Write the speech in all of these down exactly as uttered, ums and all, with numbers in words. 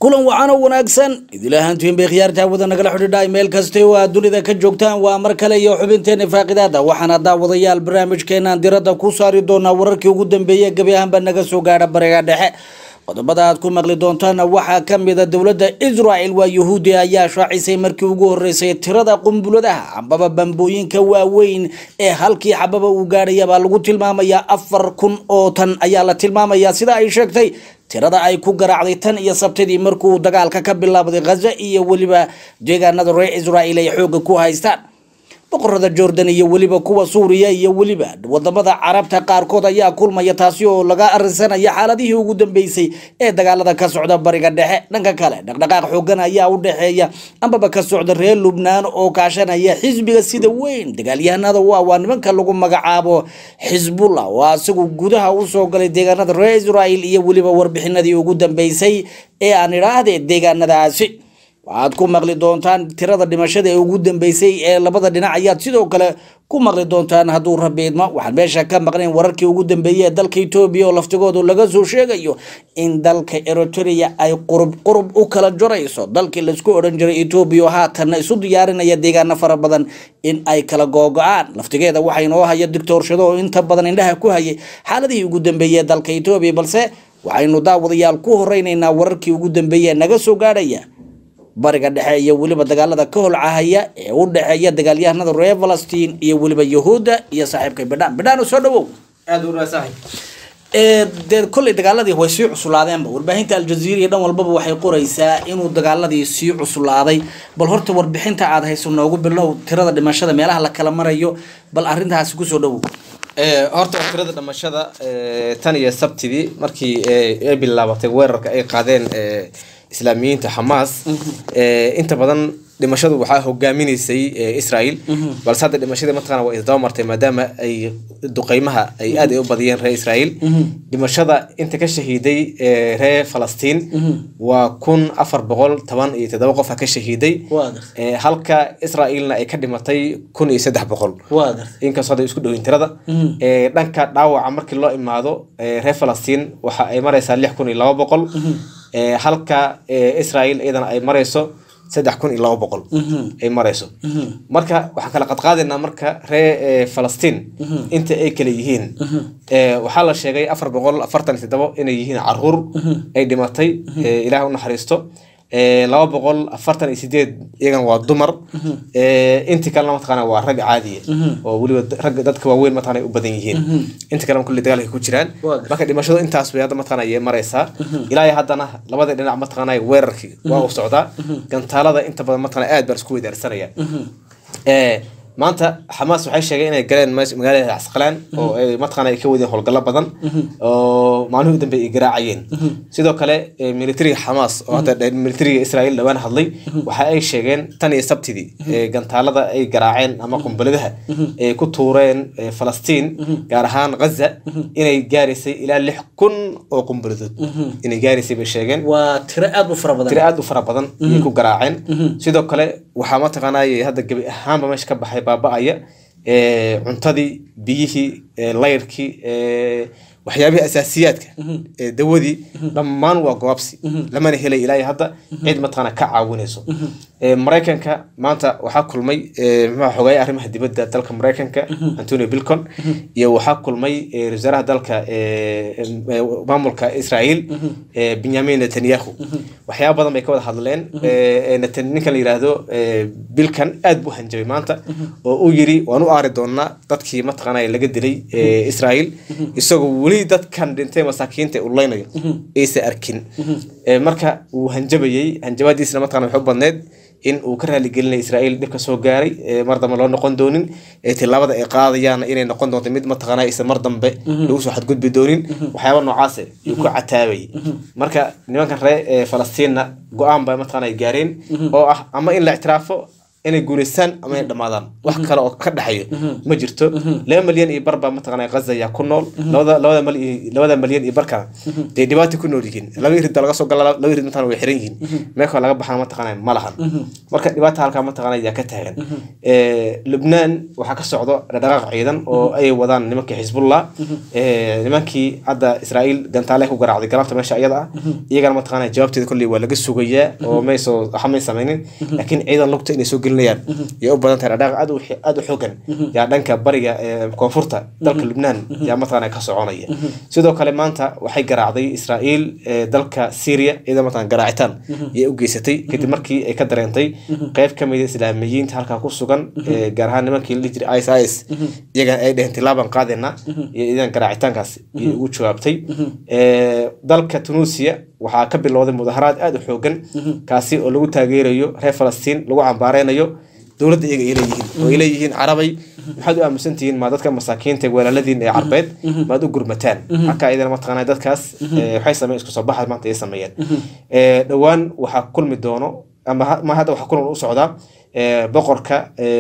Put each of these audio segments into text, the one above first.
kulan wacan oo wanaagsan idilahantiin bay khiyaarta wada nagala xidhiidhay meel kasta oo aad dunida ka joogtaan waa mar kale iyo xubinteena faaqidaada waxaana daawadayaal barnaamijkeena diradda ku saari doona wararkii ugu dambeeyay gabi ahaanba naga soo gaadha bariga dhexe qodobada aad ku maqli doontaan waxa kamid ah dawladda Israel waa Yahuudi ayaa shaacisay markii ugu horeysay tirada qumbuladaha ambaba bambooyinka waaweyn ee halkii xababa uu gaadhay baa lagu tilmaamayaa afar kun oo tan ayaa la tilmaamayaa sida ay sheegtay tirada ay ku garaacday tan iyo sabtidii markuu dagaalka ka bilaabay Gaza iyo waliba deegaanada reer Israel ay xoog ku haystaan boqorada Jordan iyo waliba kuwa Suuriya iyo waliba wadamada Carabta qaarkood ayaa kulmaya taasi oo laga arinsanaya xaaladihii ugu dambeysay ee dagaalada ka socda bariga dhexe dhanka kale dhaqdhaqaaq xoogan ayaa u dhaxeeya ambaba ka socda reer Lubnaan oo kaashanaya xisbiga sida weyn dagaalyahanada waa nimanka lagu magacaabo Hezbollah waa isagu gudaha u soo galay deegaanada reer Israel iyo waliba warbixinadii ugu dambeysay ee aan iraahday deegaanadaasi waxaad ku maqli doontaan tirada dhimashada ee ugu dambeysay ee labada dhinac ayaad sidoo kale ku maqli doontaan hadduu rabeedma waxaan meesha ka maqnayn wararkii ugu dambeeyay dalka Itoobiya oo laftigooda laga soo sheegayo in dalka Eritrea ay qurub qurub u kala jorayso dalkii la isku oran jiray Itoobiya haatan isu diyaarinaya deegaano fara badan in ay kala googo'aan laftigeeda waxay noo haya doctor Shado oo inta badan indhaha ku hayay xaaladii ugu dambeeyay dalka Itoobiya balse waxaynu daawadayaal ku horeynaynaa wararkii ugu dambeeyay naga soo gaadhaya bariga dhexe iyo waliba dagaalada ka holcahaya ee u dhaxeeya dagaalyahanada reer Palestine iyo waliba Yahuuda iyo saaxiibka Badaan Badaan soo dhawow aad u raasahay ee de kulli dagaaladii way sii cusulaadeen warbaahinta Al Jazeera iyo dhan walbaba waxay qoraysaa inuu dagaaladii sii cusulaaday bal horta warbixinta aad hayso noogu bilow tirada dhimashada meelaha la kala marayo bal arintaas ku soo dhawow ee horta tirada dhimashada ee tan iyo sabtidii markii ay bilaabatay weerarka ay qaadeen ee islaamiyiinta Hamas ee inta badan dhimashadu waxa hogaaminaysay Israel balse hadda dhimashada mataqana waa isdaba martay maadaama ay duqeymaha ay aad u badiyeen reer Israel dhimashada inta ka shahiiday reer Palestine waa kun afar boqol toban iyo toddoba qof ka shahiiday ee halka Israelna ay ka dhimatay kun iyo saddex boqol in ka soo isku dhawin tirada ee dhanka dhaawaca markii loo imaado reer Palestine waxa ay maraysaa lix kun iyo laba boqol ee halka Israel iyadana ay marayso saddex kun iyo laba boqol ay marayso marka waxa kala qad qaadina marka reer Palestine inta ay kala yihiin ee waxa la sheegay afar boqol afartan iyo toddoba inay yihiin caruur ay dhimatay Ilaahay u naxariisto ee laba boqol afartan iyo sideed iyagan waa dumar ee inta kale ma taqaan waa rag caadi ah oo waliba rag dadka waaweyn ma taqaan ay u badan yihiin inta kale kulli dagaalka ku jiraan marka dhimashadu intaas way hadda ma taqaan ay maraysaa ilaa haddana labada dhinac ma taqaan ay weerarkii waa u socdaa gantaalada inta badan ma taqaan aad bar isku weydaarsanaya ee maanta Hamas waxay sheegeen inay galeen magaalada Asqalaan oo ay matqana ay ka wadeen howlgallo badan oo maalmo dambe ay garaacayeen sidoo kale military Hamas oo hadda military Israel dhawaan hadlay waxa ay sheegeen tan iyo sabtidii gantaalada ay garaaceen ama qunbuladaha ay ku tuureen Palestine gaar ahaan Gaza inay gaarisay ilaa lix kun oo qunbuladood inay gaarisay bay sheegeen waa tiro aad u fara badan tiro aad u fara badan ay ku garaaceen sidoo kale waxa ma taqaanay hadda gabi ahaanba meesha ka baxay baaba'aya ee cuntadii biyihii layrkii ee waxyaabaha asaasiyaadka ee dawadii dhammaan waa goobsi lama helay ilaa hadda cid matana ka caawinayso ee Mareykanka maanta waxa kulmay ma xogay arrimaha dibadda dalka Mareykanka Anthony Blinken iyo waxa kulmay wasaaraha dalka ee maamulka Israel ee Benjamin Netanyahu waxyaabo badan bay ka wada hadleen ee Netanyahu la yiraahdo Blinken aad buu hanjabay maanta oo uu yiri waan u aari doonaa dadkii mataqaanay laga dilay ee Israel isagoo wali dadkan dhintay masaakiinta u leynayo aysa arkin ee marka uu hanjabayay hanjabadiisna mataqaanay wuxuu badneed in uu ka raali gelinay Israel dibka soo gaaray mar dambe loo noqon doonin ee tilaabada ay qaadayaan inay noqon doonto mid mataqaanay isa mar dambe lagu soo xadgudbi doonin waxyaabo noocaas ah uu ku cataabay marka nimankan reer Palestine go'aan bay mataqaanay gaareen oo ah ama in la ictiraafo inay guuleystaan ama ay dhamaadaan wax kale oo ka dhaxayo ma jirto laba milyan iyo barba mataqaanaa Gaza ayaa ku nool labada labada milyan labada milyan iyo barka ee dhibaato ku nool yihiin laba irid laga soo galaa laba irid mataqaanaa way xiran yihiin meesha laga baxana mataqaanaa ma lahan marka dhibaato halka mataqaanaa ayaa ka taagan ee Lebanon waxa ka socdo dhaqaaq ciidan oo ay wadaan nimanka Hezbollah ee nimankii hadda Israa'iil gantaale ku garaacday galabta meesha ayada ah iyagana mataqaanaa jawaabteeda kulli waa laga sugayaa oo meesho xamay sameeyeen laakiin ciidan lugta inay soo gelinayaan iyo u badan tahay dhaqaaq aad u aad u xooggan yaa dhanka bariga ee koonfurta dalka Lebanon yaa mataqaanaa ka soconaya sidoo kale maanta waxay garaacday Israa'iil dalka Syria iyada mataqaanaa garaacitaan iyo u geysatay kadib markii ay ka dareentay qayb ka mid ah islaamiyiinta halka ku sugan gaar ahaan nimankii la jiray I S I S iyaga ay dheheen tilaaban qaadina iyo idan garaacitaankaas iyo ugu jawaabtay ee dalka Tunisia waxa ka bilowday mudaharaad aad u xooggan kaasi oo lagu taageerayo reer Falastiin lagu cambaareynayo dawladda iyaga ay leeyihiin oo ay leeyihiin Carabay waxaad u aamusantihiin ma dadka masaakiinta walaaladiin ee Carbeed ma u gurmataan halka idan ma taqaanay dadkaas waxay sameeyeen isku soo baxay maanta ay sameeyeen ee dhawaan waxa kulmi doono ama ma hada waxa kulmi u socda ee boqorka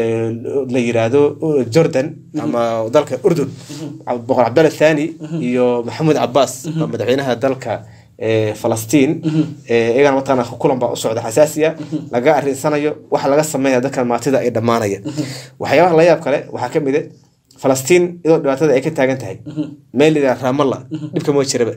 la yiraahdo Jordan ama dalka Urdun boqor Abdullah Thani iyo Maxamed Abbas madaxweynaha dalka Falastiin ee eegan matana kulan baa u socda xasaasiya laga arinsanayo waxa laga sameeyaa dadka maatida ay dhamaanaya waxyaabaha la yaab kale waxa ka mid ah Falastiin idoo dhibaatada ay ka taagan tahay meel ila Ramallah dibka ma jiraba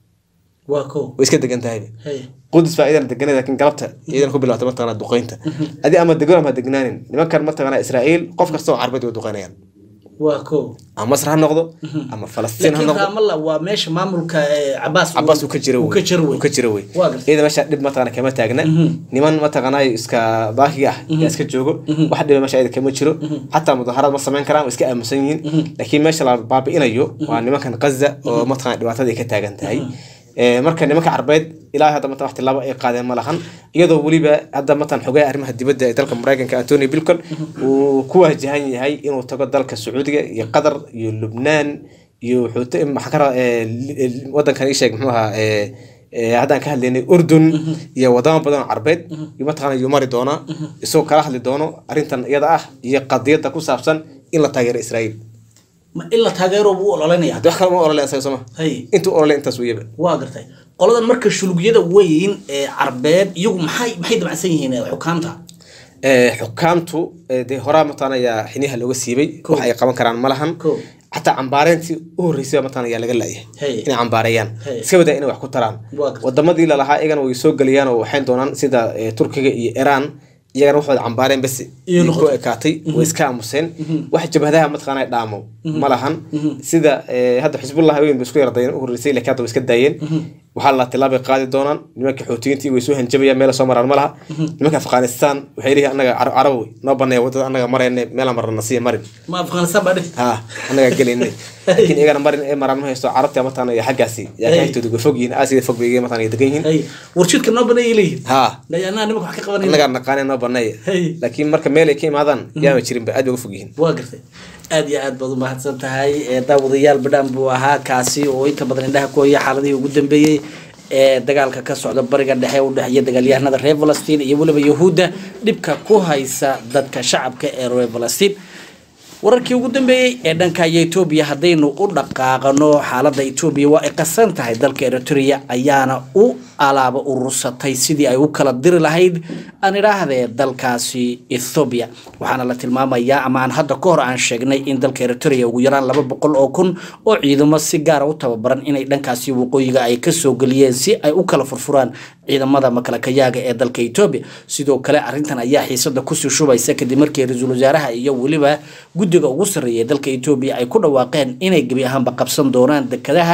waa ko way iska degan tahay Qudus faa'iidan deganada laakiin galabta iidan ku bilaawtay matana duqeynta adi ama degan ma degnaanin nimankan matana Israa'iil qof kasta oo Carbeed u duqeynayaan waa ko ama Masar ha noqdo ama Falastiin ha noqdo Ramallah waa meesha maamulka Abbas Abbas uu ka jiro uu ka jiro uu ka jiro iyada meesha dib matana kama taagna niman matana iska baahiga ah iska joogo wax dhib meesha iyada kama jiro hatta mudaharad ma sameyn karaan iska aamusan yihiin laakiin meesha la baabi'inayo waa nimankan Gaza oo matana dhibaatada ka taagan tahay ee marka nimanka Carbeed ilaa hadda matana waqti laba ay qaadeen ma lahan iyadoo waliba hadda matana xogay arrimaha dibadda ee dalka Mareykanka Anthony Blinken uu ku wajahan yahay inuu tago dalka Sacuudiga iyo Qatar iyo Lebanon iyo wuxuu maxkara wadankan ay sheeg muxuu ahaa ee hadaan ka hadlaynay Urdun iyo wadamo badan Carbeed iyo matana iyo mari doona isoo kala hadli doono arintan iyada ah iyo qadiyada ku saabsan in la taageero Israa'iil ma illa taageero buu ololeynaya wax kale ma ololeynaya soo ma hay intuu ololeyn intaas weeyba waa gartay qoladan marka shulugiyada weyn ee Carbeed iyagu maxay maxay dabacsan yihiin xukaamta ee xukaamtu ee hora matana ya xiniha looga siibay wax ay qaban karaan malahan حتى عمبارنتي ورئيسها مثلا يا لقى ليه إن عمباريان سودا إنه وحكو تران والضمد إلى لها إيجان ويسوق جليان وحين دونان سيدا تركيا إيران يجان واحد عمبارين بس يلقو كاتي وإسكام مسين واحد جبهها مثلا دامو ملهن سيدا هذا حزب الله وين بسكوير ضين ورئيسي كاتو بس كداين وحلا تلابي قاعد دونان نمك حوتينتي ويسوهن جبيا ميلا سمر الملها نمك أفغانستان وحيرها أنا عربي نبني وده أنا مرين ميلا مرة نصية مرين ما أفغانستان بعد ها أنا قليني لكن إيه أنا مرين إيه مرة ما يستوى عربتي مثلا يا حجاسي يا كي تدق فوقين آسي فوق بيجي مثلا يدقين ورشيد كنا بني ليه ها لا أنا نمك حقيقة بني أنا قاعد نقاني نبني لكن مركب ميلا كي ماذا يا مشيرين بأدي وفوقين واقرتي أدي أد بدو ما حصلت هاي داود ريال بدن بوها كاسي وإنت بدن عندها كوي حالدي وقدم بي dagaalka ka socda bariga dhexe u dhaxaya dagaalyahanada reer Falastiin iyo waliba Yahuuda dhibka ku haysa dadka shacabka ee reer Falastiin wararkii ugu dambeeyay ee dhanka Ethiopia hadaynu u dhaqaaqano xaaladda Ethiopia waa ay qasan tahay dalka Eritrea ayaana u alaaba urursatay sidii ay u kala diri lahayd aan iraahdee dalkaasi Ethiopia waxaana la tilmaamayaa ama aan hadda ka hor aan sheegnay in dalka Eritrea ugu yaraan laba boqol oo kun oo ciidamo si gaar ah u tababaran inay dhankaasi waqooyiga ay ka soo galiyeen si ay u kala furfuraan ciidamada makalakayaaga ee dalka Ethiopia sidoo kale arintan ayaa xiisada ku soo shubaysa kadib markii ra'iisul wasaaraha iyo waliba guddiga ugu sareeyay dalka Ethiopia ay ku dhawaaqeen inay gabi ahaanba qabsan doonaan dekadaha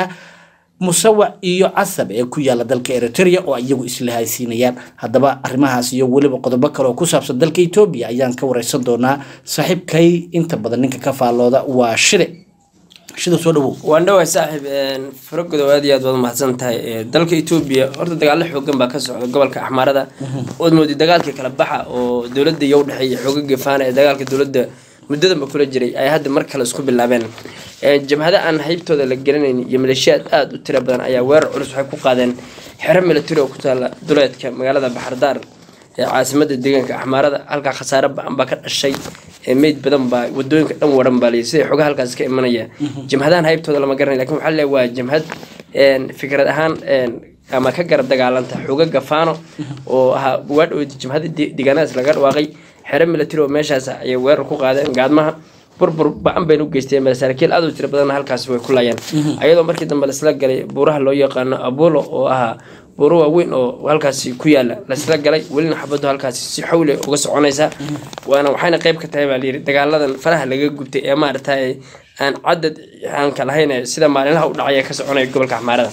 musawa iyo casab ee ku yaala dalka Eritrea oo iyagu isla haysiinayaan hadaba arrimahaas iyo waliba qodobo kale oo ku saabsan dalka Ethiopia ayaan ka wareysan doonaa saaxiibkay inta badan ninka ka faalooda waa shire shida soo dhawo waan dhawahay saaxiib een farqada aad iyo aad wada mahadsan tahay dalka Ethiopia horta dagaal xooggan baa ka socda gobolka Axmaarada oo moodi dagaalkii kala baxa oo dawladda iyo u dhaxeeyay xoogga gefaan ee dagaalka dawladda muddada ma kula jiray ay hadda mar kale isku bilaabeen ee jabhada aan haybtooda la gelinayn iyo maleeshiyaad aad u tiro badan ayaa weerar culus waxay ku qaadeen xero military oo ku taala duleedka magaalada Baxardaar caasimada deegaanka Axmaarada halka khasaare baan ba ka dhashay meed badan ba wadooyinka dhan waran baa leeyahay sida xogaha halkaas ka imanaya jamhadahan haybtooda lama garanay laakiin waxa la waa jamhad een fikrad ahaan een ama ka garab dagaalanta xogaga Faano oo aha buwaad oo jamhada deegaanaas laga dhawaaqay xere military oo meeshaas ay weerar ku qaadeen gaadmaha burbur baan bay u geysteen masaakiil aad u tiro badan halkaas way ku laayeen ayadoo markii dambe la isla galay buuraha loo yaqaan Apollo oo aha buuro waaweyn oo halkaas ku yaala la isla galay welina xabadu halkaas si xawle uga soconaysa waana waxayna qayb ka tahay baa la yiri dagaaladan faraha laga gubtay ee maartay aan cadad aan kala haynay sida maalinlaha u dhacay ka soconay gobolka Axmaarada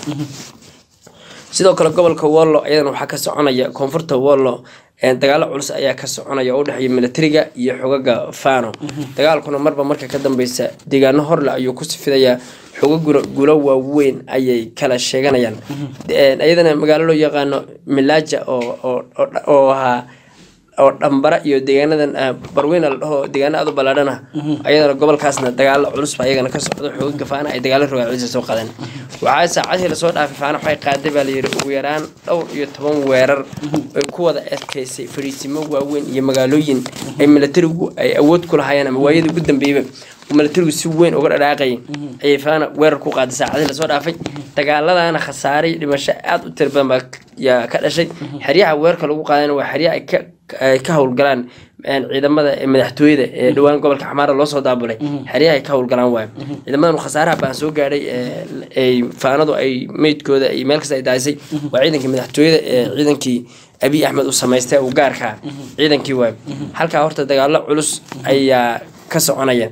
sidoo kale gobolka Wollo ayadana waxa ka soconaya koonfurta Wollo ee dagaal culus ayaa ka soconaya oo dhaxay militariga iyo xogaga Faano dagaalkuna marba marka ka dambaysa deegaano hor la ayuu ku sifidaya xogaga guulo waaweyn ayay kala sheeganayaan ayadana magaalo loo yaqaano Milaja oo oo ha oo dhambara iyo deegaanadan barweyn la dhaho deegaano aad u balaadhana ayadana gobolkaasna dagaal culus baa ayagana ka socdo xogaga Faano ay dagaal rogaal culus soo qaadeen waxa saacadii la soo dhaafay Faano waxay qaaday baa la yiri ugu yaraan dhowr iyo toban weerar ay ku wada adkeysay fariisimo waaweyn iyo magaalooyin ay militarigu ay awood ku lahaayeen ama waayada ugu dambeeyay militarigu si weyn uga dhaqaaqay ay Faano weerar ku qaaday saacadii la soo dhaafay dagaaladana khasaaray dhimasho aad u tir badan baa ka dhashay xariyaha weerarka lagu qaadayna waa xariyaha ka ka howlgalaan ciidamada madaxtooyada ee dhawaan gobolka Axmaarada loo soo daabulay xariyaha ka howlgalaan waa ciidamada khasaaraha baan soo gaaray ay Faanadu ay meedkooda ay meel kasta ay daasay waa ciidanka madaxtooyada ee ciidankii Abiy Ahmed uu sameystay uu gaarka ciidankii waa halka horta dagaalo culus ayaa ka soconaya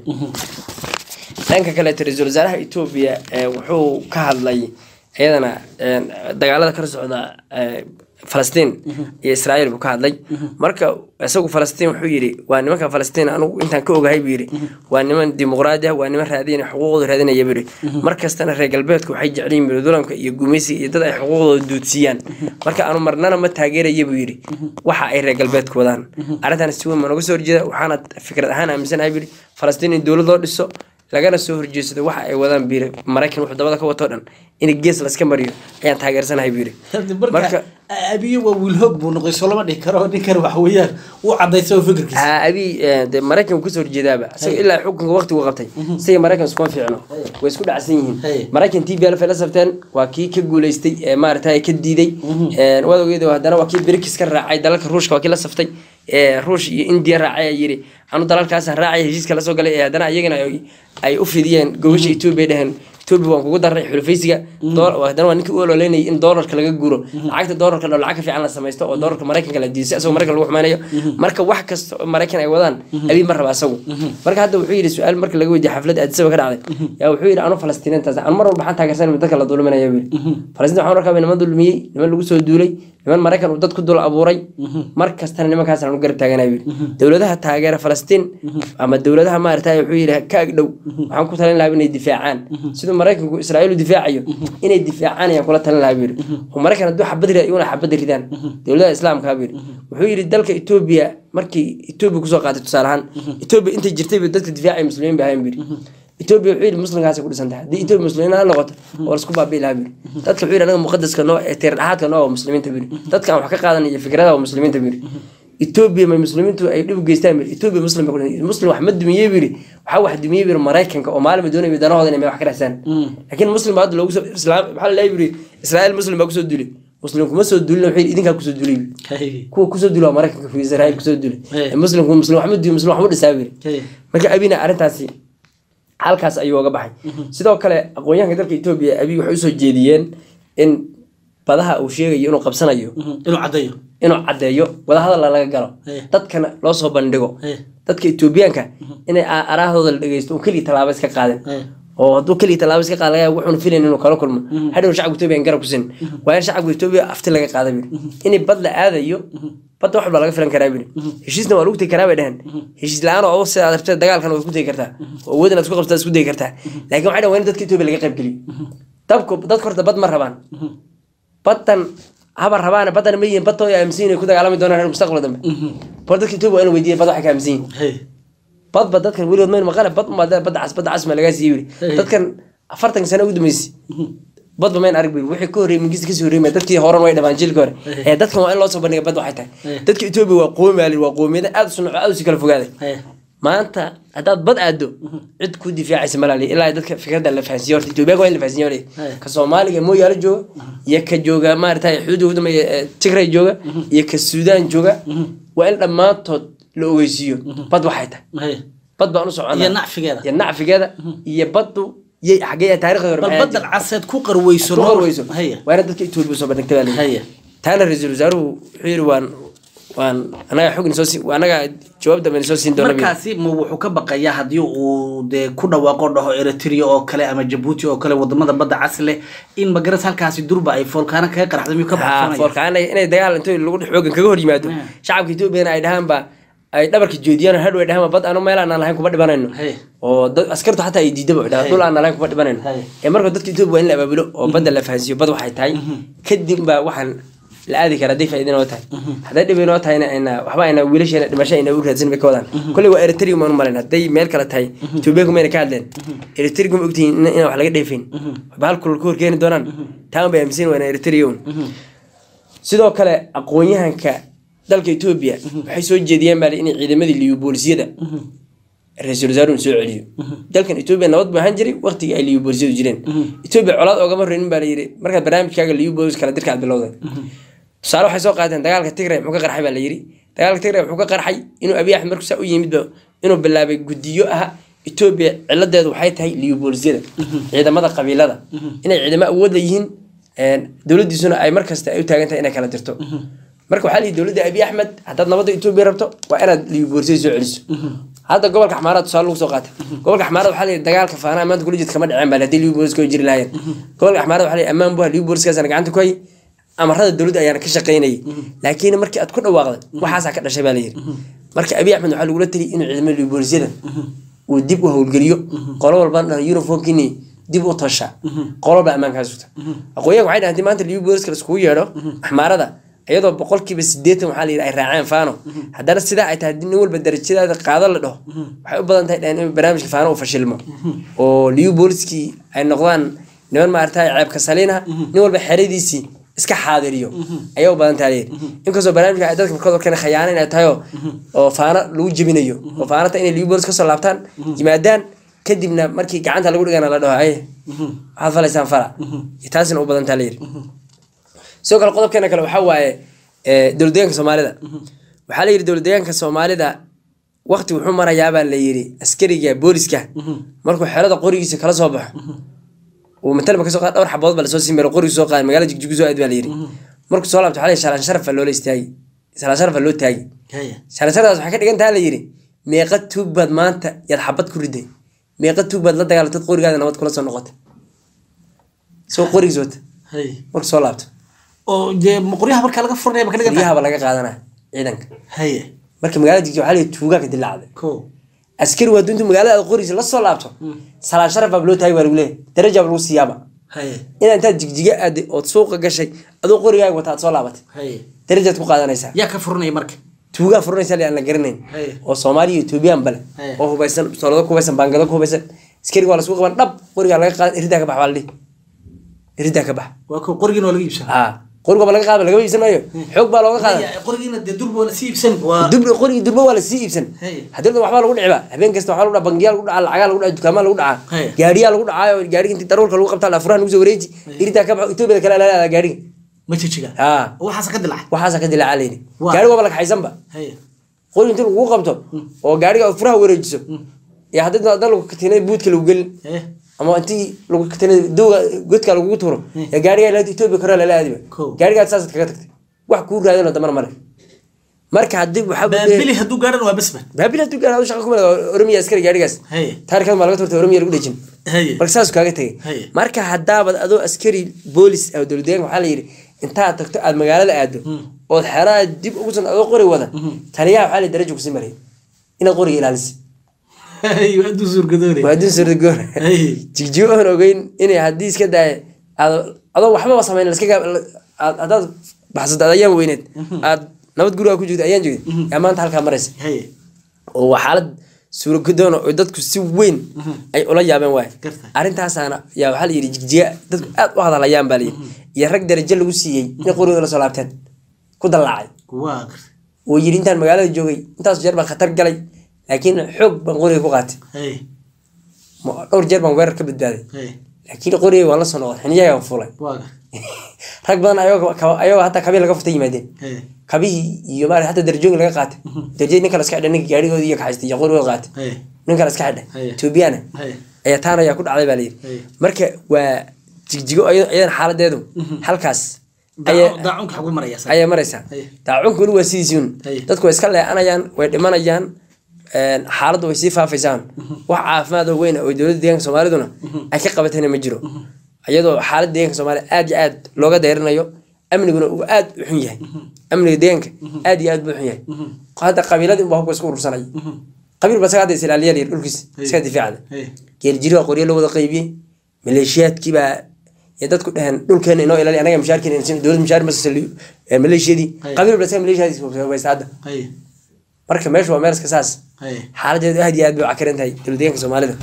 dhanka kale Ra'iisul Wasaaraha Itoobiya wuxuu ka hadlay ayadana dagaalada ka socda Falastiin iyo Israa'iil buu ka hadlay marka isagu Falastiin wuxuu yiri waa nimanka Falastiin anigu intaan ka ogahay buu yiri waa niman dimuqraadi ah waa niman raadinaya xuquuqdooda raadinaya buu yiri markastana reer galbeedku waxay jecel yihiin dulanka iyo gumaysiga iyo dad ay xuquuqdooda duudsiyaan marka aanu marnana ma taageerayo buu yiri waxa ay reer galbeedku wadaan arintan si weyn ma naga soo horjeeda waxaana fikrad ahaan aaminsanahay buu yiri Falastiin in dawlad loo dhiso lagana soo horjeedsado waxa ay wadaan biir Mareykan wuxuu dabada ka wato dhan in gees la iska mariyo ayaan taageersanahay biir marka Abiy waa wiil hog buu noqday soo lama dhigi karo ninkan wax weeyaan uu cadayso fikirkiisa Abiy de Mareykan ku soo horjeedaba isaga ilaa xukunka waqti uu qabtay si Mareykan isku fiicno way isku dhacsan yihiin Mareykan T B L falasafteen waa kii ka guuleystay ee maartay ka diiday ee wadageedu hadana waa kii Brikis ka raacay dalalka Ruushka waa kii la saftay ee Ruush iyo India raacay yiri anu dalalkaas raacay heshiiska la soo galay ee hadana ayagana ay u fidiyeen gobasha Itoobiya dhahan Itoobiya waan kugu daray xulufaysiga dolar hadana waa ninkii uu ololeenay in dollarka laga guuro lacagta dollarka loo lacag fiican la sameeysto oo dollarka Mareykanka la diisay asoo Mareykan lagu xumaanayo marka wax kasta Mareykan ay wadaan Abiy mar raba asagu marka hadda wuxuu yiri su'aal marka laga weydiiyay xaflad aad soo ka dhacday yaa wuxuu yiri anu Falastiiniintaas aan mar walba waxaan taageersan dadka la dulminayo wiil Falastiiniin waxaan rabaa inaan dulmiyay niman lagu soo duulay niman Mareykan uu dad ku dul abuuray markastana nimankaas aan u garab taaganahay dawladaha taageera Falastiin ama dawladaha maartay wuxuu yiri ka agdhow waxaan ku talin lahaa inay difaacaan sidoo Mareykanku Israa'iil difaacayo inay difaacaan ayaan kula talin lahaa biir oo Mareykan haduu xabad riday una xabad ridaan dawladda islaamka biir wuxuu yiri dalka Itoobiya markii Itoobiya ku soo qaaday tusaalahan Itoobiya inta jirtay dadka difaacay muslimiin baa hayn biir Itoobiya wuxuu yiri muslimkaas ku dhisan tahay Itoobiya muslimiin aan noqoto oo isku baabi'i lahaa biir dadka wuxuu yiri anaga muqaddaska noo ee tir dhaxadka noo muslimiinta biir dadka wax ka qaadanaya fikradaha muslimiinta biir Itoobiya ma muslimiintu ay dhib geystaan Itoobiya muslim ba muslim wax ma dumiyay biir waxa wax dumiyay biir Mareykanka oo maalmo doonay danahooda inay wax ka raasaan laakiin muslim baad loogu soo islaam waxa la yiri Israa'iil muslim ba ku soo dulay muslim kuma soo dulay wuxuu idinka ku soo dulay kuwa ku soo dulay Mareykanka fi Israa'iil ku soo dulay muslim ku muslim wax ma dumiyay muslim wax ma dhisaabir marka Abina arintaasi halkaas ayuu uga baxay sidoo kale aqoonyahanka dalka Itoobiya Abiy wuxuu soo jeediyeen in badaha uu sheegayo inuu qabsanayo inuu cadeeyo inuu cadeeyo wada hadal laga galo dadkana loo soo bandhigo dadka Itoobiyaanka inay araahooda la dhageysto oo kaliya talaabo iska qaadeen oo haduu kaliya talaabo iska qaadaya wuxuu filayay inuu kala kulmo hadhow shacabka Itoobiya garab ku sin waa in shacabka Itoobiya afti laga qaaday in bad la aadayo bad wax laga filan karaa bir heshiisna waa lagu tii karaa badan heshiis la'aan oo sida adartay dagaalkan way ku tii kartaa oo wadana isku qabtaa isku tii kartaa laakiin waxa dhaw in dadka Itoobiya laga qayb galiyo dabku dadka horta bad ma rabaan badan haba rabaan badan ma yihiin badoo ay amsiin ku dagaalami doonaan mustaqbalka dambe dadka Itoobiya inuu weydiiyay bad waxa ka amsiin bad bad dadkan waligood meel maqal bad ma bad cas bad cas ma laga siiyay dadkan afartan sano ugu dambeysay badba mayn arag bay wixii ka horeeyay mingis ka soo horeeyay dadkii horan way dhabaan jilka hore ee dadkan waa in loo soo bandhigo bad waxay tahay dadka Itoobiya waa qoomaali waa qoomiyada aad u sunuc aad u kala fogaaday maanta hadaad bad aado cid ku difaacaysa malaali ilaa dadka fikrada la fahansiyo horta Itoobiya waa in la fahansiyo ka Soomaaliga moo yaala jooga iyo ka jooga maartay xuduudda Tigray jooga iyo ka Suudaan jooga waa in dhamaantood la ogeysiyo bad waxay tahay bad baan u soconaa iyo nacfigeeda iyo nacfigeeda iyo badu yey xageeya taariikhda bal badal casad ku qarweyso qarweyso waana dadka Itoobiya soo bandhigtay leeyahay taana ra'iisul wasaaruhu xiriir waan waan anaga xogin soo si anaga jawaabta baan soo siin doonaa markaasi ma wuxuu ka baqayaa hadii uu de ku dhawaaqo dhaho Eritrea oo kale ama Djibouti oo kale wadamada badda casle in magaras halkaasi durba ay foolkaana kaga qarxday miyuu ka baqanaya foolkaana inay dagaal inta lagu xoogan kaga hor yimaado shacabka Itoobiya ay dhahaan ba ay dhabarka jeediyaan hadhow ay dhahaan bad aanu meel aan lahayn kuma dhibanayno oo dad askartu xataa ay diidaba dhahaan dul aan lahayn kuma dhibanayno ee marka dadka Itoobiya waa in la abaabulo oo badda la fahansiyo bad waxay tahay kadib ba waxaan la aadi kara day faa'iido noo tahay haday dhib inoo tahay ina waxba ina wiilasheena dhimasho ina u raadsan bay ka wadaan kulli waa Eritrea ma maleen haday meel kale tahay Itoobiya kuma ina ka hadleen Eritrea kuma ogtiin in wax laga dheefin bahal kulul ku horkeeni doonaan taan bay aaminsan waa Eritrea sidoo kale aqoonyahanka dalka Itoobiya waxay soo jeediyeen baa in ciidamadii liyu boolisiyada ra'iisul wasaaruhu soo celiyo dalkan Itoobiya nabad baahan jiray waqtiga ay liyu boolisiyadu jireen Itoobiya colaad oga mareen baa la yiri marka barnaamijkaaga liyu boolis kala dirka bilowday saaro waxay soo qaadeen dagaalka Tigray muxuu ka qarxay baa la yiri dagaalka Tigray wuxuu ka qarxay inuu Abiy Ahmed markuu u yimid inuu bilaabay gudiyo ah Itoobiya ciladeedu waxay tahay liyu boolisiyada ciidamada qabiilada inay ciidamo awood leeyihiin ee dawladdiisuna ay markasta ay u taagantahay inay kala dirto marka waxa la dawladda Abiy Ahmed hadda nabadda Itoobiya rabto waa inaad liyu boolisiyada soo celiso هذا قبل كحمارات صار له سوقات قبل كحمارات وحالي دجال كفانا أمام تقول جد كمان عم بلدي اليوم بورس كوي جري لاين قبل كحمارات وحالي أمام بوها اليوم بورس كذا نقعد كوي أمر هذا الدولة يعني كشقيني لكن مركي أتكون واغد وحاسة كذا شيء بالير مركي أبي أحمد وحالي قلت لي إنه علم اليوم بورس جدا وديب وهو الجريو قالوا البنا يورفون كني ديب وطشة قالوا بقى من كذا أقوياء وعيد عندي ما أنت اليوم بورس كذا سكوي يا رو حمارة ده ayadoo boqolkiiba sideetan waxa la yiraahdaa ay raaceen faano hadana sida ay tahay nin walba darajada qaado la dhaho waxay u badan tahay in barnaamijka faano uu fashilmo oo liu bolski ay noqdaan niman ma artay ceebka saliina nin walba xiridiisi iska xaadiriyo ayay u badan tahay inkastoo barnaamijka ay dadka markooda kana khiyaano inay tahay oo faano lagu jabinayo oo faanata in liu bolski soo laabtaan yimaadaan kadibna markii gacanta lagu dhigana la dhaho ay waxa falaysan fara taasina u badan tahay soo kala qodobkeena kale waxa waaye ee dawladdeeganka Soomaalida waxa la yiri dawladdeeganka Soomaalida waqti wuxuu marayaa baa la yiri askariga booliska markuu xeelada qorigiisa kala soo baxo oo matalba ka soo qaad dhowr xabood bal soo simeero qorigiisa soo qaad magaalada Jigjiga soo aad baa la yiri markuu soo laabto xalay shalan sharaf loo leeyahay shalan sharaf loo taagi shalan sharaf waxa ka dhigan tahay la yiri meeqa tuubad maanta yad xabad ku riday meeqa tuubad la dagaalatay qorigaada nabad kula soo noqotay soo qorigiisa hay markuu soo laabto oo je muqriyaha marka laga furnay marka laga yaaba laga qaadana ciidanka haye marka magaalada Jigjiga waxa la tuuga ka dilaacday ko askari waa dunta magaalada qoriisa la soo laabto salaan sharaf baa loo taagi waa lagu daraja lagu siyaaba haye ina inta Jigjiga aad oo suuqa gashay adoo qorigaaga wata soo laabatay haye darajaad ku qaadanaysa yaa ka furnay marka tuuga furnaysa li aan la garanayn oo Soomaaliya iyo Itoobiyan bal oo hubaysan soolada ku hubaysan bangada ku hubaysan askari waa la suuq qaban dhab qoriga laga qaad irida ka baxwaldi irida ka bax waa ko qoriga laga iibsan ha qoriga laga qaad laga iibsanayo xoog baa looga qaaday qorigiina durba wala si iibsan waa durba qoriga durba wala si iibsan hadii waxba lagu dhicba habeen kasta waxa lagu dhac bangiyaal lagu dhac lacag lagu dhac dukaama lagu dhac gaariya lagu dhacayo gaariga intii daroolka lagu qabta afraan ugu soo wareeji irida ka bax Itoobiya kala la gaariga ma jijiga ha waxa ka dilaa waxa ka dilaa leeyni gaariga wala xaysan ba qoriga intii lagu qabto oo gaariga afraha wareejiso ya hadii dad lagu katinay buudka lagu gal ama intii lagu katinay dooga godka lagu tuuro ya gaariga la Itoobiya kara la laadiba gaariga saas kaga tagtay wax ku raadino damar male marka hadii waxa baabili haduu gaaran waa basba baabili haduu gaaran shaqo kuma Oromiya askari gaarigaas taariikhda ma laga turtay Oromiya lagu dhajin marka saas kaaga tagay marka hadaabad adoo askari boolis aw dawladeen waxa la yiri inta tagto aad magaalada aado oo xeraa dib ugu san adoo qori wada taliyaha waxa la darajo ku simaray ina qori ilaaliso ايوه ادو سورغدوري وادو سورغدوري جيجو انا اوغين اني hadii iska daay ado waxba ma sameeyay iska aad baxsad ayaan weyneed aad nabad guriga ku joogtay ayaan joogtay maanta halka maraysa oo xaalad suuro gudoon oo dadku si weyn ay ula yaabeen waay arintaasana yaa waxa la yiri jigjiga dadku aad u hadlayaan baa leeyahay iyo rag darajo lagu siiyay in qorigooda la soo laabteen ku dalaacay waa oo yiri intaan magaalada joogay intaas jeer baan khatar galay laakiin xoog baan qoriga ku qaatay hay ma dhowr jeer baan weerar ka badbaaday hay laakiin qoriga waa la soo noqday xiniyaha aan fulay waa rag badan ayagoo ayagoo hatta kabiil laga futay yimaadeen hay kabihi iyo maar hatta darajooyin laga qaatay darajooyin ninka la iska xidhay ninka gaarigooda iyo kaxaystay iyo qoriga qaatay hay ninka la iska xidhay Hey. Ethiopiana hay ayaa taana ayaa ku dhacday baa leeyahay Hey. marka waa jigjigo ayadana xaaladeedu halkaas daacun daacunka xagu maraya ayaa maraysaa Hey. daacunku weli waa sidiisiin Hey. dadku way iska leecanayaan way dhimanayaan een xaaladdu way sii faafaysaan wax caafimaad oo weyn oo dowladda deegaanka Soomaaliduna ay ka qabatayna ma jiro ayadoo xaaladda deegaanka Soomaaliya aad iyo aad looga deyrinayo amniguna uu aad u xun yahay amniga deegaanka aad iyo aad buu xun yahay hadda qabiiladii baa ku isku urursanay qabiil baa saga hadda ilaaliyaal yar dhulkiis iska difaacada hay geel jiro qoriyo loo wada qaybiyay maleeshiyaadkii baa ya dadku dhahan dhulkeena inoo ilaaliyo anaga mushaarkiina in dowladda mushaar ma saliyo maleeshiyadii qabiil baa saga maleeshiyadii way saada hay marka meesha waa meel iska saas hay xaaladeedu aad iyo aad bay u cakaran tahay dowladda deegaanka Soomaalida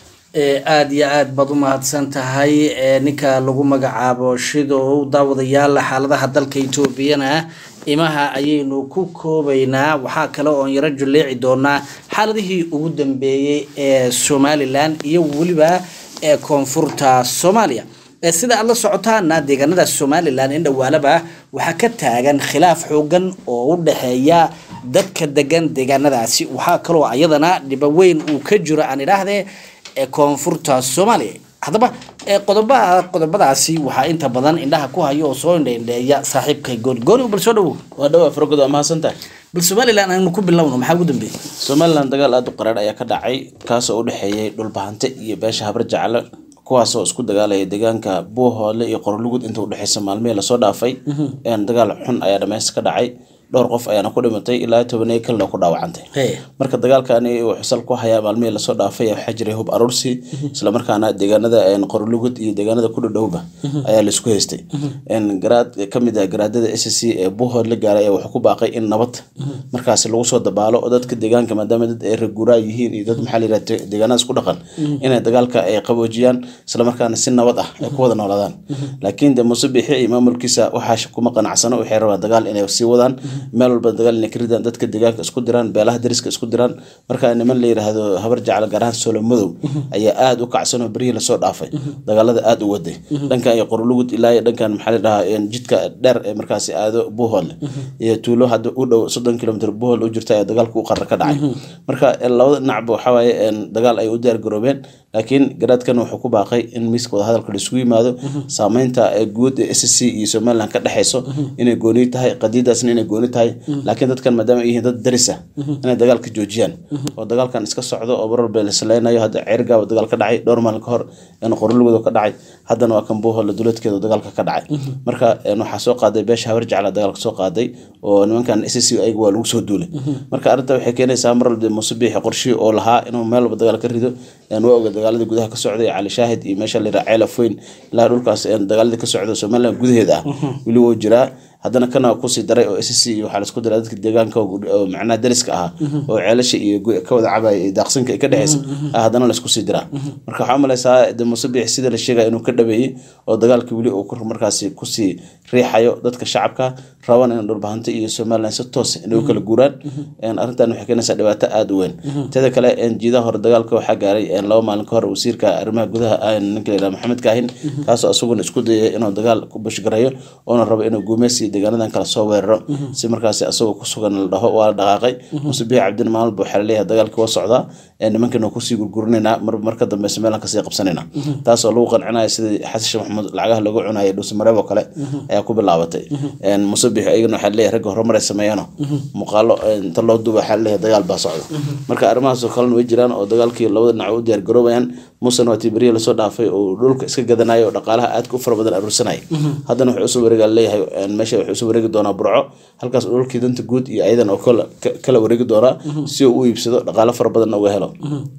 ee aad iyo aad baad u mahadsan tahay ee ninka lagu magacaabo shido daawadayaal xaaladaha dalka Itoobiyaana imaha ayaynu ku koobaynaa waxaa kale oo yara juleeci doonaa xaaladihii ugu dambeeyay ee Somaliland iyo waliba ee koonfurta Soomaaliya ee sida aad la socotaan deegaanada Somaliland in dhawaalaba waxa ka taagan khilaaf xoogan oo u dhaxeeya dadka degan deegaanadaasi waxa kale oo ayadana dhiba weyn uu ka jiro aan ilaahdee ee koonfurta Soomaaliya hadaba ee qodobada qodobadaasi waxa inta badan indhaha ku hayo oo soo indheeya saaxiibka gooni bal soo dhaw waa dhaw farqado ama hasantahay bal Somaliland aanu ku bilowno maxaa ugu dambeeyay Somaliland dagaal aad u qaraar ayaa ka dhacay kaas oo u dhaxeeyay dhul bahante iyo beesha habar jacala kuwaas oo isku dagaalaya deegaanka Buuhoole iyo Qorlugud inta u dhaxaysa maalmihii la soo dhaafay een dagaal xun ayaa dhameys ka dhacay dhowr qof ayaana ku dhimatay ilaa toban kale ku dhaawacantay marka dagaalkani uu xusal ku haya maalmihii la soo dhaafay waxa jiray hub arursi isla markaana deegaanada een Qorlugud iyo deegaanada ku dhawba ayaa la isku haystay een garaad kamid ah garaadada S C ee Buuhoole gaaray waxa ku baaqay in nabad markaas lagu soo dabaalo oo dadka deegaanka maadaama dad ay reguraa yihiin iyo dad maxalli ah deegaanada isku dhaqan inay dagaalka ay qaboojiyaan isla markaana si nabad ah ay ku wada noolaadaan laakiin de musabixi iyo maamulkiisa waxa kuma qanacsano waxay rabaan dagaal inay sii wadaan meel walba dagaal inay kiridaan dadka deegaanka isku diraan beelaha dariska isku diraan marka niman la yiraahdo habar jacala garahan Solomadow ayaa aad u kacsan oo bariil soo dhaafay dagaalada aad u waday dhanka ay Qorlugud ilaa dhankan maxalli dhahaa jidka dheer ee markaas aado Buuhoole iyo tuulo hadda u dhow soddon kiiloomitir Buuhoole u jirta dagaalku u qarar ka dhacay marka labada dhinacba waxa waaye dagaal ay u diyaar garoobeen laakiin garaadkan wuxuu ku baaqay in miiska wada hadalka la isugu yimaado saameynta ee guud ee S C iyo Somaliland ka dhaxayso inay gooni tahay qadiidaasna inay gooni tahay laakiin dadkan maadaama ay yihiin dad daris ah inay dagaalka joojiyaan oo dagaalkan iska socdo oo barar beel isleenayo hadda ceergaab dagaal ka dhacay dhowr maalin ka hor in Qorlugud ka dhacay haddana waa kan Buuhoole duleedkeeda dagaalka ka dhacay marka waxa soo qaaday beesha habar jacala dagaalka soo qaaday oo nimankan S C ay waa lagu soo duulay marka arinta waxay keenaysaa mar walba musabixi qorshe oo lahaa inuu meel walba dagaal ka rido aan waa dagaalada gudaha ka socday Cali Shaahid iyo meesha la raacay Lafoyn ilaa dhulkaas ee dagaalada ka socdo Somaliland gudaheeda wili oo jira haddana kana ku sii daray oo S C waxa la isku diray dadka deegaanka oo macna dariska ah oo ceelasha iyo ka wada cabay daaqsinka ka dhaxaysa haddana la isku sii diraa marka waxa malaysaa de musabix sida la sheegay inuu ka dhabeeyay oo dagaalka wili uu markaas ku sii riixayo dadka shacabka rawan in dhul bahanta iyo Somaliland si toos inay kala guuraan een arintan waxay keenaysaa dhibaato aad u weyn tada kale in jiidaha hor dagaalka waxa gaaray in laba maalin ka hor wasiirka arrimaha gudaha aan ninka Maxamed Kaahin kaas oo asaguna isku dayay inuu dagaal ku bashgarayo oo rabo inuu guumeysi deegaanadan kala soo weeraro si markaas asagoo ku sugan la dhaho waa dhaqaaqay musabix Cabdin Maal buu xalay dagaalka waa socda ee nimankan ku sii gurgurnayna mar marka dambe Somaliland ka sii qabsanayna taas oo lagu qancinayo sida Xasan Sheekh Maxamuud lacagaha lagu cunayo dhus mareebo kale ayaa ku bilaabatay een musabix ayagana waxa leeyahay rag horumar ay sameeyaan muqaalo inta loo duuba waxa leeyahay dagaal baa socda marka arrimahaas oo kale way jiraan oo dagaalkii labada dhinac u diyaar garoobayaan musan waa tibariya la soo dhaafay oo dhulka iska gadanayo dhaqaalaha aad ku fara badan arursanay haddana wuxuu soo wareegaa leeyahay meesha wuxuu soo wareegi doonaa Burco halkaas dhulkii danta guud iyo ayadan oo kala wareegi doona si uu u iibsado dhaqaale fara badan uga helo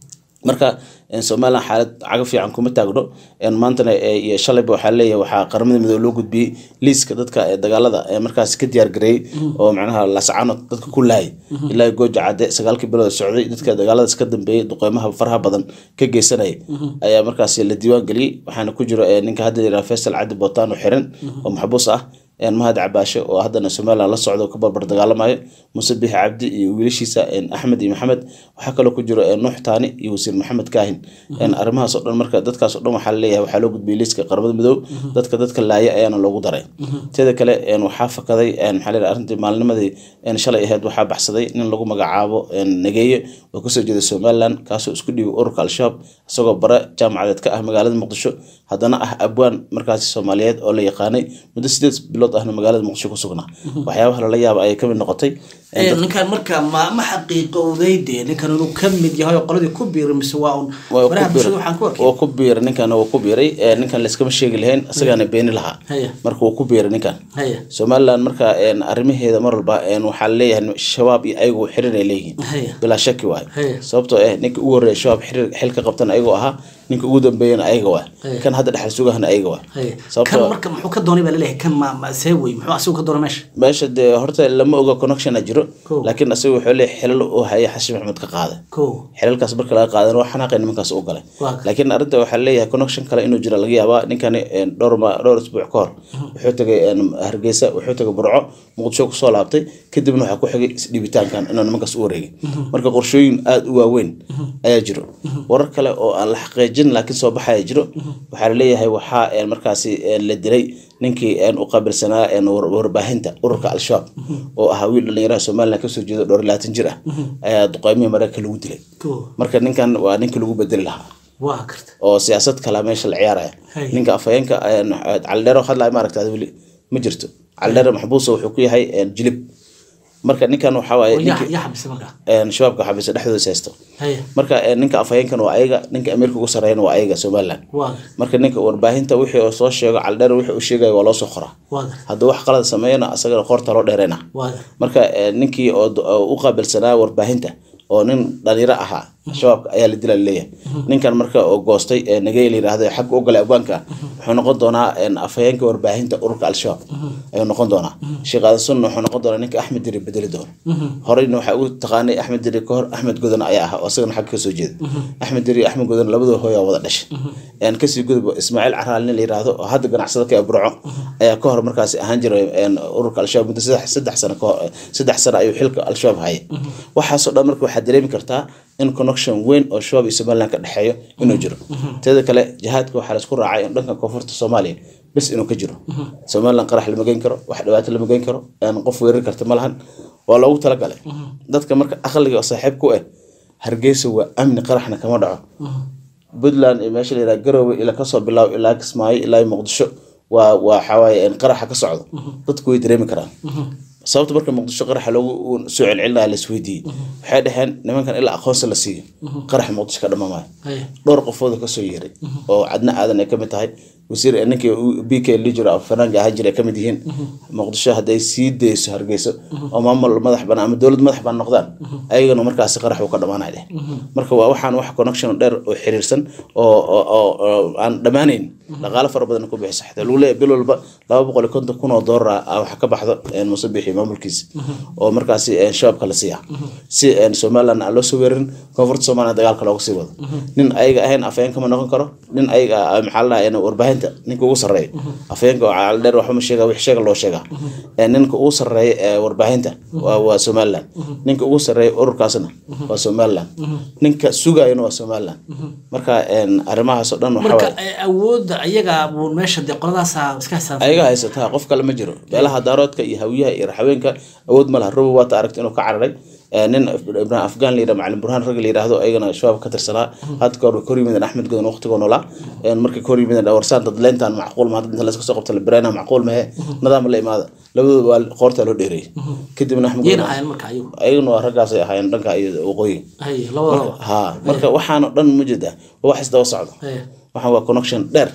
marka Soomaaliland xaalad caga fiican kuma taagno in maantana iyo shalayba waxa leeyahay waxa qaramada midowga loo gudbiyay liiska dadka ee dagaalada ee markaas ka diyaar gareeyay oo macnaha la sacano dadka ku laay ilaa gooja cade sagaalkii bilood socday dadka dagaalada iska dambeeyay duqeymaha faraha badan ka geysanay ayaa markaas la diiwaan galiyay waxaana ku jiro ninka hadda yiraahdo Faisal Cabdi Bootaan oo xiran oo maxbuus ah een mahad cabaasho oo haddana Soomaaliland la socdo ka barbar dagaalamayo Muuse Biixi Cabdi iyo wiilashiisa een Axmed iyo Maxamed waxa kale ku jiro een Nuux Taani iyo Wasiir Maxamed Kaahin een arrimahaas oo dhan marka dadkaas oo dhan waxa la leeyahay waxa loo gudbiyay liiska qaramada midowga dadka dadka laaya ayaana loogu daray teeda kale een waxa fakaday een waxa la yiraahdaa arrintii maalnimadii een shalay ahayd waxa baxsaday nin lagu magacaabo een Nageeye oo ka soo jeeda Soomaaliland kaasoo isku dhigay ururka Al-Shabaab isagoo bara jaamacadeed ka ah magaalada Muqdisho haddana ah abwaan markaas Soomaaliyeed oo la yaqaanay muddo sideed bilood ahna magaalada Muqdisho ku sugnaa waxyaabaha la yaab ay ka mid noqotay ee ninkan marka ma ma xaqiiqowdayde ninkan uu ka mid yahay qoladii ku biiray mise waa un baraha bulshada waxaan ku arkay oo ku biiray ninkan oo ku biiray ee ninkan la iskama sheegi lahayn asagana been laha marka uu ku biiray ninkan Soomaaliland marka een arrimaheeda mar walba een waxa leeyahay shabaab iyo ayagu xiriir ay leeyihiin bila shaki waay sababtoo ah ninka ugu horeeyay shabaab xiriir xilka qabtan ayagu aha ninka ugu dambeeyana ayaga waa kan hadda dhaxal sugahana ayaga waa sababtoo kan marka muxuu ka doonay baa leeyahay kan ma ma seeway muxuu asoo ka doonay meesha meesha de horta lama oga connection jiro laakiin asoo wuxuu leeyahay xilal oo haya Xasan Maxamed ka qaaday xilalkaas marka laga qaadan waxa xanaaqay nimankaas u galay laakiin arinta waxa leeyahay connection kale inuu jiro laga yaabaa ninkan dhowr ma dhowr isbuuc ka hor wuxuu tagay Hargeysa wuxuu tagay Burco Muqdisho ku soo laabtay kadibna waxa ku xigay isdhibitaankan inuu nimankaas u wareegay marka qorshooyin aad u waaweyn ayaa jiro warar kale oo aan la xaqiijin laakiin soo baxay jiro waxa leeyahay waxa markaasi la dilay ninkii aan u qabilsanaa ee warbaahinta ururka Al-Shabaab oo ah wiil dhalinyaro Soomaaliland ka soo jeedo dhowr iyo labaatan jir ah ayaa duqeymiye Mareykanka lagu dilay marka ninkan waa ninka lagu bedeli lahaa waa karta oo siyaasad kala meesha la ciyaaraya ninka afayeenka Caldero hadlay ma aragtay wali ma jirto Caldero maxbuus wuxuu ku yahay jilib marka ninkan waxa waaye ninka ya xabis marka een shabaabka xabis dhaxdooda saysto marka ninka afayeenkan waa ayaga ninka Ameerika ugu sareeyay waa ayaga Soomaaliland marka ninka warbaahinta wixii oo soo sheego Caldero wixii uu sheegay waa loo soo qoraa hadda wax qalad sameeyana asaga qorta loo dheereena marka ninkii oo u qabilsanaa warbaahinta oo nin dhalinyaro ahaa shabaabka ayaa la dilay leeyahay ninkan marka oo goostay ee Nageeye la yiraahdo xaq u galay abwaanka wuxuu noqon doonaa in afayeenka warbaahinta ururka Al-Shabaab ayuu noqon doonaa shaqada sunna wuxuu noqon doonaa ninka Axmed Diri bedeli doona horeyna waxa uu taqaanay Axmed Diri ka hor Axmed Godan ayaa ah oo asagana xaq ka soo jeeda Axmed Diri Axmed Godan labadooda hooyo wada dhashay een ka sii gudbo Ismaaciil Caraalin la yiraahdo oo hadda ganacsada ka Burco ayaa ka hor markaas ahaan jiray een ururka Al-Shabaab muddo saddex sano ka hor saddex sano ayuu xilka Al-Shabaab hayay waxa soo dhan marka waxa dareemi kartaa in connection weyn oo shabaab iyo Soomaaliland ka dhaxeeyo inuu jiro teeda kale jihaadka waxa la isku raacay in dhanka koonfurta Soomaaliya bas inuu ka jiro Soomaaliland qarax lama geyn karo wax dhawaato lama geyn karo aan qof weerar karta malahan waa loogu tala galay dadka marka aqliga saaxiib ku ah Hargeysa waa amni qaraxna kama dhaco Puntland iyo meesha la yiraahdo Garowe ila ka soo bilaw ilaa Kismaayo ilaa Muqdisho waa waa xawaaye in qaraxa ka socdo dadku way dareemi karaan sababta marka Muqdisho qaraxa lagu soo celcelinaa la isweydiiyay waxay dhaxeen nimankan ilaa aqoonsi la siiyo qarax Muqdisho ka dhamaamay dhowr qofood ka soo yeeray oo cadna aadan ay kamid tahay wasiir ninkii B K Lijura oo Fanaanga ahaa jiray kamid yihiin Muqdisho haday sii deyso Hargeysa oo maamul madax banaan ama dawlad madax banaan noqdaan ayagana markaas qarax uu ka dhamaanay marka waa waxaan wax connection dheer oo xiriirsan oo oo aan dhamaanayn dhaqaale fara badan ku bixisa xataa lagu leeyahay bil walba laba boqol iyo konton kun oo dollar ah wax ka baxdo in Muuse Biixi maamulkiisa oo markaas shabaabka la siiya si in Soomaaliland aan loo soo weerin koonfurta Soomaaliland dagaalka looga sii wado nin ayaga ahayn afayeenka ma noqon karo nin ayaga maxaa la yiraahdaa warbaahinta ninka ugu sareeyo afayeenka Caldero waxa ma sheega wix sheega loo sheega ee ninka ugu sareeyo ee warbaahinta waa waa Soomaaliland ninka ugu sareeyo ururkaasna waa Soomaaliland ninka sugaayna waa Soomaaliland marka in arrimahaas oo dhan waxa marka awood ayaga buu meesha qoladaas iska xisaabtan ayaga haysta qof kale ma jiro beelaha daaroodka iyo hawiyaha iyo raxaweenka awood ma laha roob waa taaragtay inuu ka cararay nin Ibrahim Afgaan la yiraahdo macallin Burhaan rag la yiraahdo ayagana shabaab ka tirsanaa hadka hore Koriimada Axmed Godan waqtigoon noolaa in markii Koriimada warsan dad leentan macquul ma inta la iska soo qabto la bareena macquul ma ah nidaam la imaado labadooda waa qoorta loo dheeray kadibna Axmed Godan ayagana waa ragaas ay ahaayeen dhanka iyo waqooyi hay labadaba ha marka waxaan oo dhan mujida wax isdaba socdo waxaan waa connection dheer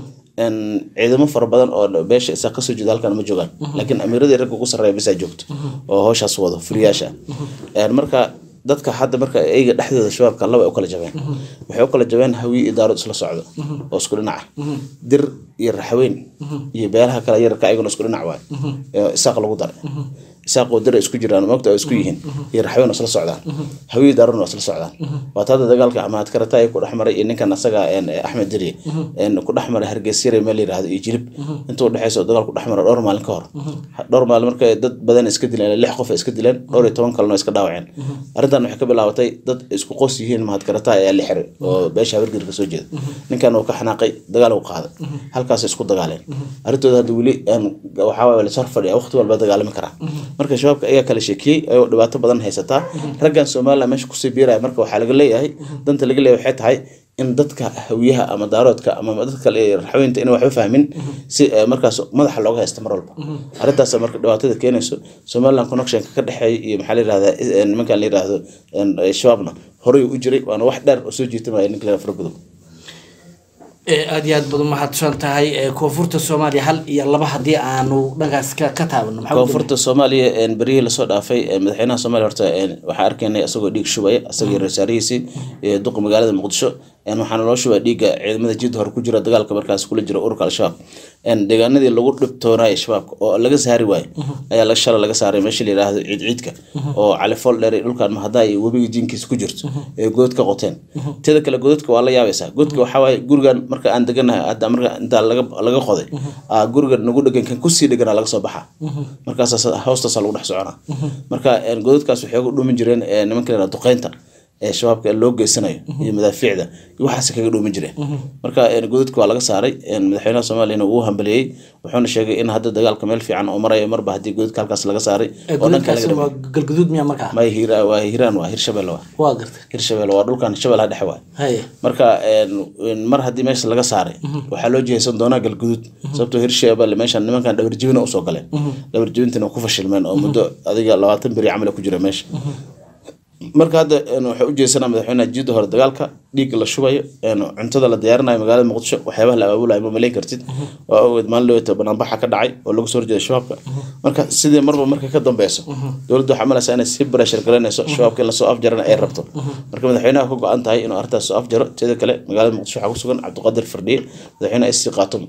ان ciidamo fara badan oo beesha isa ka soo jeeda halkan ma joogan laakiin amiirada rag ugu sareeya bisa joogto oo hawshaas wado furiyaasha ee marka dadka hadda marka ayaga dhexdooda shabaabka laba u kala jabeen waxay u kala jabeen hawiye idaaro isla socdo oo isku dhinac dir iyo raxweyn iyo beelaha kala yarka ayaguna isku dhinac waay isaaq lagu daray isaaq oo dir isku jiraan maogta oo isku yihiin iyo raxweyn isla socdaan hawiye idaarona isla socdaan waa tada dagaalka amaad karata ay ku dhaxmaray iyo ninkan asaga Axmed Diri in ku dhaxmaray Hargeysa meel yiraahdo iyo jilib intuu dhaxayso dagaal ku dhaxmaray dhowr maalin ka hor dhowr maalin markay dad badan iska dileen lix qof iska dileen dhowr iyo toban kalena iska dhaawaceen arintan waxay ka bilaabatay dad isku qoys yihiin mahad karata ayaa la xiray oo beesha habargir ka soo jeeda ninkan uu ka xanaaqay dagaal uu qaaday halkaas isku dagaaleen arintooda hadda wili waxa waa la soo fadhiya waqti walba dagaalami karaa marka shabaabka ayaa kala sheekiyay ay dhibaato badan haysataa raggan Soomaaliya meesha ku sii biiray marka waxa laga leeyahay danta laga leeyahay waxay tahay in dadka hawiyaha ama daaroodka ama dadka kale ee raxweynta in wax u fahmin si markaas madaxa looga haysto mar walba arintaas marka dhibaatada keenayso Soomaaliland connection ka dhaxeey iyo maxaa la yiraahdaa nimanka la yiraahdo shabaabna horay u jiray waana wax dheer oo soo jiitay ninka la fargudub aad iyo aad badan mahadsan tahay koonfurta Soomaaliya hal iyo laba hadii aanu dhankaas ka ka taabano maxaa koonfurta Soomaaliya een bariye la soo dhaafay madaxweynaha Soomaaliya horta waxa arkaynay asagoo dhiig shubay asagoo rasaariisi ee duq magaalada Muqdisho een waxaan loo shubay dhiiga ciidamada jid hor ku jira dagaalka markaas kula jira ururka al-shabaab een deegaanadii lagu dhibtoonay shabaabka oo laga saari waay ayaa la shalay laga saaray meeshii la yiraahdo ciid ciidka oo cali fool dheer dhulkan ma haday wabiga jinkiis ku jirto ee goodka qoteen teeda kale goodka waa la yaabaysaa goodka waxa waay gurigan marka aan deganahay hadda marka inta laga laga qoday ah guriga nagu dhagan kan ku sii dhagana laga soo baxa markaas hoostaas lagu dhex soconaa marka een goodkaas waxay ugu dhumin jireen nimanka la duqeynta ee shabaabka loo geysanayo iyo madaafiicda waxaas kaga dhuumin jireen marka een goodka waa laga saaray een madaxweynaha Soomaaliya uu hambaliyay wuxuuna sheegay in hadda dagaalka meel fiican oo marayo marba hadii goodka halkaas laga saaray oo dhanka laga galgaduud miya marka ma hira waa hiraan waa hirshabelle waa waa gartay hirshabelle waa dhulkan shabeelaha dhexe waa hay marka een mar hadii meesha laga saaray waxa loo jeesan doonaa galgaduud sababtoo hirshabelle meesha nimankan dhabar jibina u soo galeen dhabar jibintana ku fashilmeen oo muddo adiga labaatan bari camal ku jira meesha marka hadda waxa u jeesanaa madaxweynaha jidda hore dagaalka dhiig la shubayo cuntada la diyaarinayo magaalada Muqdisho waxyaabaha la abaabulayo ma maleyn kartid waa oo maalin bannaanbaxa ka dhacay oo lagu soo horjeeday shabaabka marka sidii marba marka ka dambeeyso dawladdu waxa malaysaa inay si pressure galanayso shabaabka la soo afjarana ay rabto marka madaxweynaha ku go'an tahay inuu arrintaas soo afjaro teeda kale magaalada Muqdisho waxa ku sugan Cabdiqaadir Firdhiye madaxweynaha is qaatum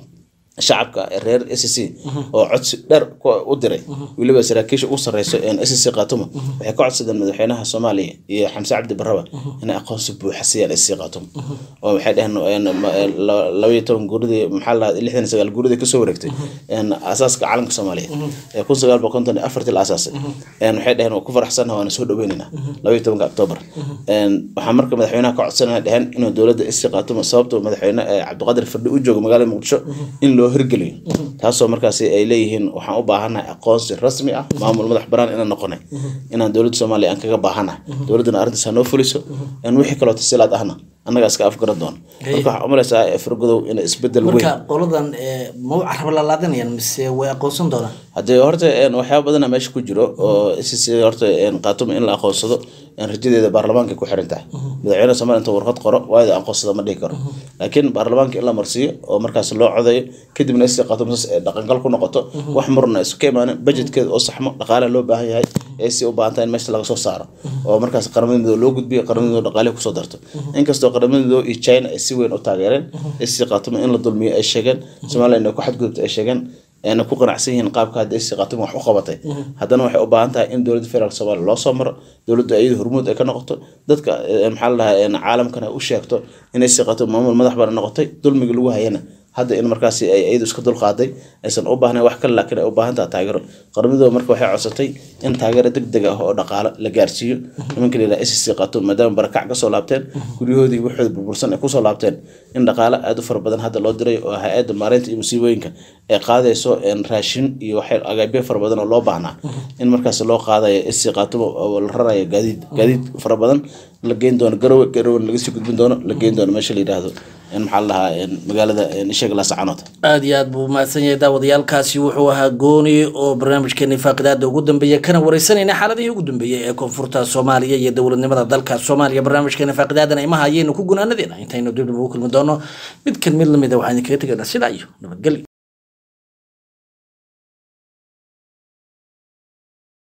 shacabka reer S C oo codsi dheer u diray waliba saraakiisha u sareyso in S C qaatumo waxay ka codsadeen madaxweynaha Soomaaliya iyo Xamse Cabdi Barraba in aqoonsi buuxa siiyaan S C qaatumo oo waxay dhaheen laba iyo toban guurida maxaa la lixdan iyo sagaal guurida ka soo wareegtay in asaaska calanka Soomaaliya ee kun sagaal boqol konton iyo afar la asaasay in waxay dhaheen oo ku faraxsanahay waana soo dhaweynayna laba iyo tobanka Oktoobar in waxa marka madaxweynaha ka codsanay dhaheen inuu dawladda S C qaatumo sababtoo madaxweynaha Cabdiqaadir Firdhiye u joogo magaalada Muqdisho in loo hirgeliyo taasoo markaas ay leeyihiin waxaan u baahanahay aqoonsi rasmi ah maamul madax banaan inaan noqonay inaan dawladda Soomaaliya aan kaga baahanahay dawladda arrintaas noo fuliso in wixii kale oo tasiilaad ahna annaga iska afgaran doon marka waxa umalaysaa fargodow in isbedel weyn marka qoladan ma carab la laadanayaan mise way aqoonsan doonaan hadii horta een waxyaabo badan meesha ku jiro oo si horta een qaatumo in la aqoonsado in rajadeeda baarlamaanka ku xiran tahay madaxweynaha Soomaaliya inta warqad qoro waa ay aqoonsada ma dhihi karo laakiin baarlamaanka in la marsiyo oo markaas loo codeeyo kadibna is qaatumo dhaqan gal ku noqoto wax marna isku keenaan budgetkeeda oo saxmo dhaqaale loo baahan yahay ee si u baahan in meesha laga soo saaro oo markaas qaramada loo gudbiyo qaramada dhaqaale ku soo darto inkastoo qaramada iyo China ay si weyn u taageereen is qaatumo in la dulmiyo ay sheegeen Soomaaliya inay ku xadgudubto ay sheegeen أنا كوكنا عسين قاب كهاد استقاطهم وحقبته هذا نوع أبانتها إن دولة فيرال سوال لا صمر دولة أيد هرمود أكن نقطة ذاتك محلها إن عالم كان أشياء إن استقاطهم مامور مدح بر نقطة دول مجلوها هنا هذا إن مركزي أي أيد اسكت القاضي إنسان أباهنا وحكي لكن أباهنا تاجر قرمده مركب وحي عصتي إن تاجر دق دقة هو نقالة لجارسيو ممكن إلى استقاطهم مدام بركع قصة لابتين كل يهودي واحد ببرسن قصة لابتين إن نقالة أدفر بدن هذا اللودري وهاد مارنت يمسيوينك قاضي سو إن راشين يوحي أجايبه فر بدن الله بعنا إن مركز الله قاضي استقاطهم أو الرأي جديد جديد فر بدن لجين دون جرو جرو لجيس يكون دون لجين دون ماشي اللي هذا إن محلها إن مقالة إن شغلة سعنات. أديات بوماسني داود يالكاسي وحوها جوني أو برنامج كني فاقدات وجودن بيا كنا ورسني إن حالة دي وجودن بيا كونفورتا الصومالية يدور النمط ذلك الصومالية برنامج كني فاقدات أنا ما هايين وكوجنا ندينا إنتين ندور بوكل مدانو بتكمل لمدة وحين كريتك الأسئلة أيوه نبغى